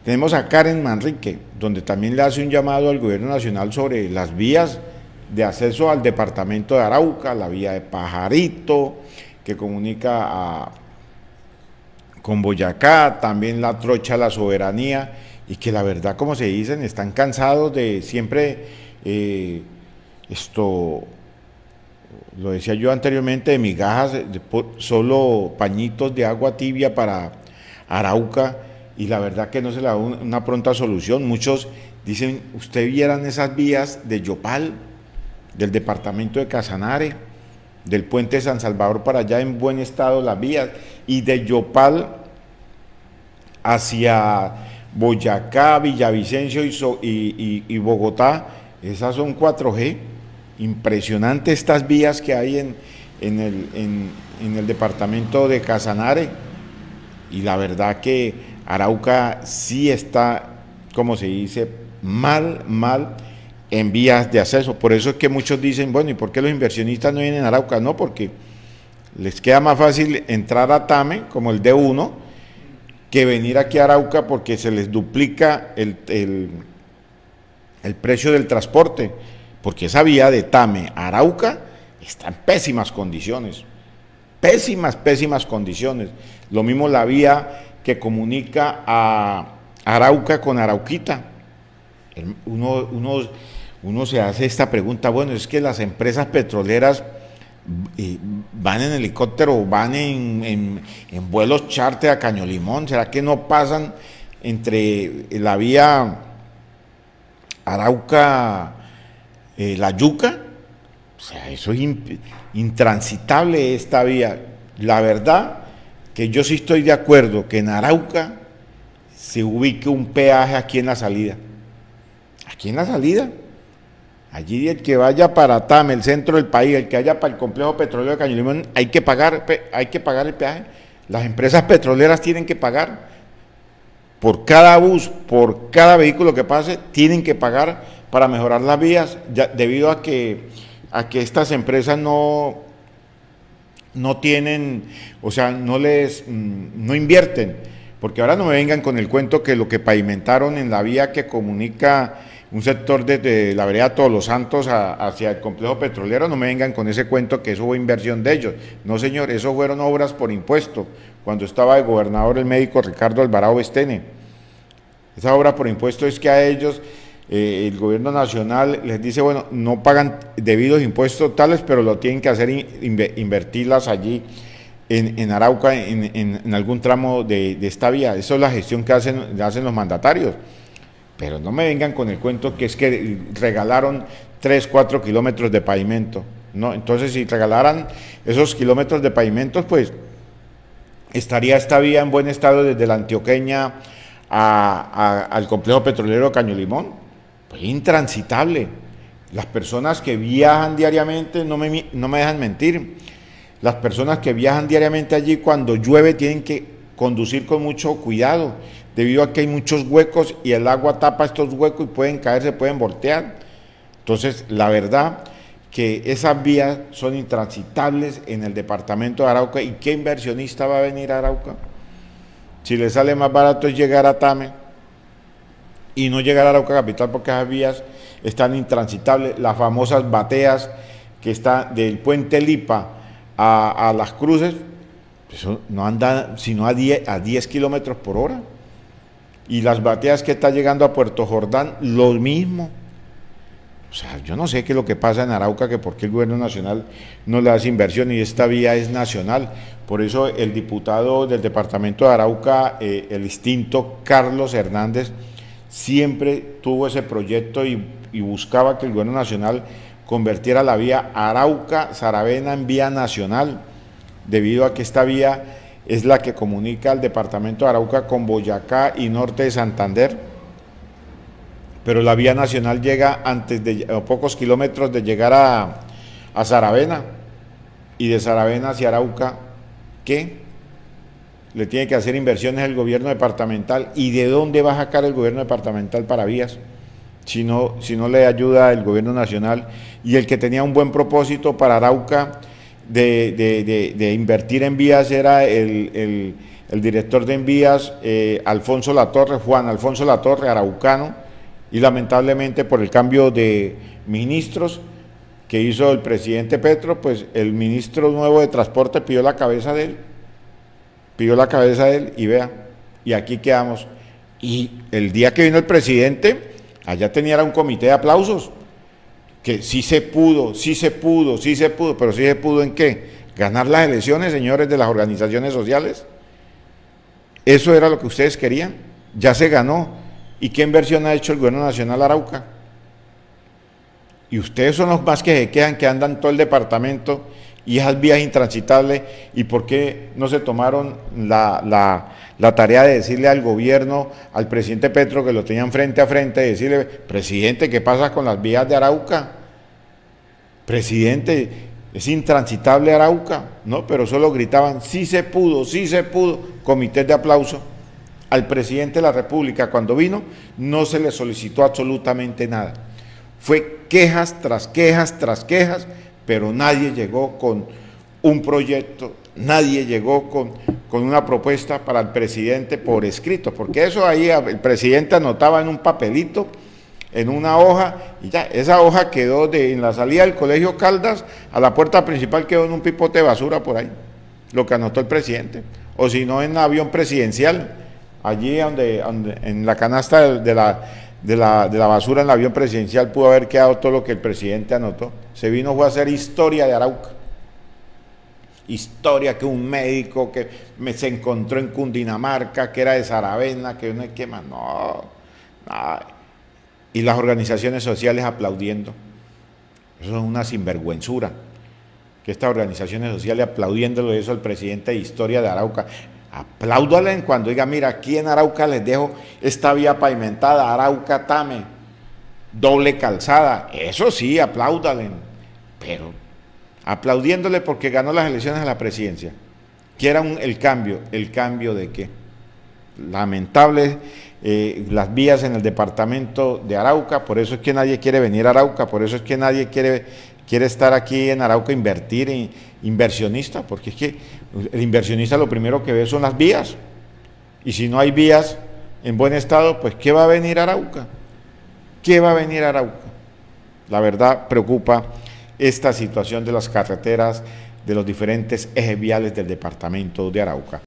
Tenemos a Karen Manrique, donde también le hace un llamado al gobierno nacional sobre las vías de acceso al departamento de Arauca, la vía de Pajarito, que comunica con Boyacá, también la trocha La Soberanía, y que la verdad, como se dicen, están cansados de siempre lo decía yo anteriormente, de migajas, solo pañitos de agua tibia para Arauca, y la verdad que no se le da una pronta solución. Muchos dicen, usted vieran esas vías de Yopal, del departamento de Casanare, del puente de San Salvador para allá en buen estado las vías, y de Yopal hacia Boyacá, Villavicencio y Bogotá, esas son 4G. Impresionante estas vías que hay en el departamento de Casanare, y la verdad que Arauca sí está, como se dice, mal en vías de acceso. Por eso es que muchos dicen, bueno, ¿y por qué los inversionistas no vienen a Arauca? No, porque les queda más fácil entrar a Tame, como el D1, que venir aquí a Arauca, porque se les duplica el precio del transporte, porque esa vía de Tame a Arauca está en pésimas condiciones, pésimas condiciones. Lo mismo la vía que comunica a Arauca con Arauquita. Uno se hace esta pregunta, bueno, es que las empresas petroleras van en helicóptero, van en vuelos charter a Caño Limón, ¿será que no pasan entre la vía Arauca, La Yuca? O sea, eso es intransitable esta vía. La verdad que yo sí estoy de acuerdo que en Arauca se ubique un peaje aquí en la salida. Aquí en la salida. Allí el que vaya para Tame, el centro del país, el que vaya para el complejo petrolero de Caño Limón, hay que pagar el peaje. Las empresas petroleras tienen que pagar. Por cada bus, por cada vehículo que pase, tienen que pagar para mejorar las vías, debido a que estas empresas no tienen, o sea, no invierten, porque ahora no me vengan con el cuento que lo que pavimentaron en la vía que comunica un sector desde la vereda Todos los Santos hacia el complejo petrolero, no me vengan con ese cuento que eso fue inversión de ellos. No, señor, eso fueron obras por impuesto, cuando estaba de gobernador el médico Ricardo Alvarado Bestene. Esa obra por impuesto es que a ellos el gobierno nacional les dice, bueno, no pagan debidos impuestos tales, pero lo tienen que hacer, invertirlas allí en Arauca, en algún tramo de esta vía. Eso es la gestión que hacen los mandatarios. Pero no me vengan con el cuento que es que regalaron 3, 4 kilómetros de pavimento. No, entonces si regalaran esos kilómetros de pavimentos, pues estaría esta vía en buen estado desde la Antioqueña al complejo petrolero Caño Limón. Pues intransitable. Las personas que viajan diariamente, no me dejan mentir, las personas que viajan diariamente allí, cuando llueve tienen que conducir con mucho cuidado, debido a que hay muchos huecos y el agua tapa estos huecos y pueden caerse, pueden voltear. Entonces, la verdad que esas vías son intransitables en el departamento de Arauca. ¿Y qué inversionista va a venir a Arauca? Si le sale más barato es llegar a Tame y no llegar a Arauca capital, porque esas vías están intransitables. Las famosas bateas que están del puente Lipa a Las Cruces, eso no anda sino a 10 kilómetros por hora. Y las bateas que está llegando a Puerto Jordán, lo mismo. O sea, yo no sé qué es lo que pasa en Arauca, que por qué el gobierno nacional no le hace inversión, y esta vía es nacional. Por eso el diputado del departamento de Arauca, el distinto Carlos Hernández, siempre tuvo ese proyecto y buscaba que el gobierno nacional convirtiera la vía Arauca-Saravena en vía nacional, debido a que esta vía es la que comunica al departamento de Arauca con Boyacá y norte de Santander, pero la vía nacional llega a pocos kilómetros de llegar a Saravena, y de Saravena hacia Arauca, ¿qué? Le tiene que hacer inversiones el gobierno departamental. ¿Y de dónde va a sacar el gobierno departamental para vías? Si no le ayuda el gobierno nacional. Y el que tenía un buen propósito para Arauca de invertir en vías era el el director de Envías, Alfonso Latorre, Juan Alfonso Latorre, araucano, y lamentablemente por el cambio de ministros que hizo el presidente Petro, pues el ministro nuevo de Transporte pidió la cabeza de él, y vea, y aquí quedamos. Y el día que vino el presidente, allá tenía un comité de aplausos, que sí se pudo, pero sí se pudo ¿en qué? Ganar las elecciones, señores de las organizaciones sociales. Eso era lo que ustedes querían, ya se ganó. ¿Y qué inversión ha hecho el gobierno nacional Arauca? Y ustedes son los más que se quejan, que andan todo el departamento y esas vías intransitables. ¿Y por qué no se tomaron la tarea de decirle al gobierno, al presidente Petro, que lo tenían frente a frente, de decirle, presidente, ¿qué pasa con las vías de Arauca? Presidente, es intransitable Arauca, ¿no? Pero solo gritaban, sí se pudo, comités de aplauso. Al presidente de la República, cuando vino, no se le solicitó absolutamente nada. Fue quejas tras quejas tras quejas, pero nadie llegó con un proyecto, nadie llegó con una propuesta para el presidente por escrito, porque eso ahí el presidente anotaba en un papelito, en una hoja, y ya, esa hoja quedó en la salida del Colegio Caldas a la puerta principal, quedó en un pipote de basura por ahí, lo que anotó el presidente, o si no en el avión presidencial, allí en la canasta de la basura en el avión presidencial pudo haber quedado todo lo que el presidente anotó. Se vino fue a hacer historia de Arauca. Historia que un médico que se encontró en Cundinamarca, que era de Saravena, que no hay que más, no. Y las organizaciones sociales aplaudiendo. Eso es una sinvergüenzura. Que estas organizaciones sociales aplaudiéndole eso al presidente de Historia de Arauca. Apláudale cuando diga, mira, aquí en Arauca les dejo esta vía pavimentada, Arauca-Tame, doble calzada, eso sí, apláudale, pero aplaudiéndole porque ganó las elecciones a la presidencia. ¿Quieran el cambio de qué? Lamentable, las vías en el departamento de Arauca, por eso es que nadie quiere venir a Arauca, por eso es que nadie quiere estar aquí en Arauca, invertir, inversionista, porque es que el inversionista lo primero que ve son las vías, y si no hay vías en buen estado, pues ¿qué va a venir a Arauca? ¿Qué va a venir a Arauca? La verdad preocupa esta situación de las carreteras, de los diferentes ejes viales del departamento de Arauca.